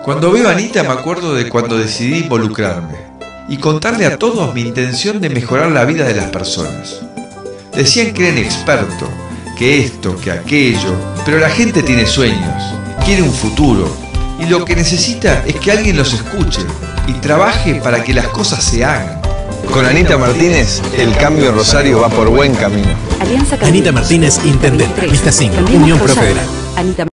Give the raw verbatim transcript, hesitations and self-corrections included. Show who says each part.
Speaker 1: Cuando veo a Anita me acuerdo de cuando decidí involucrarme y contarle a todos mi intención de mejorar la vida de las personas. Decían que era experto, que esto, que aquello, pero la gente tiene sueños, quiere un futuro y lo que necesita es que alguien los escuche y trabaje para que las cosas se hagan.
Speaker 2: Con Anita Martínez, el cambio en Rosario va por buen camino.
Speaker 3: Anita Martínez, intendente, lista cinco, Unión Pro Federal.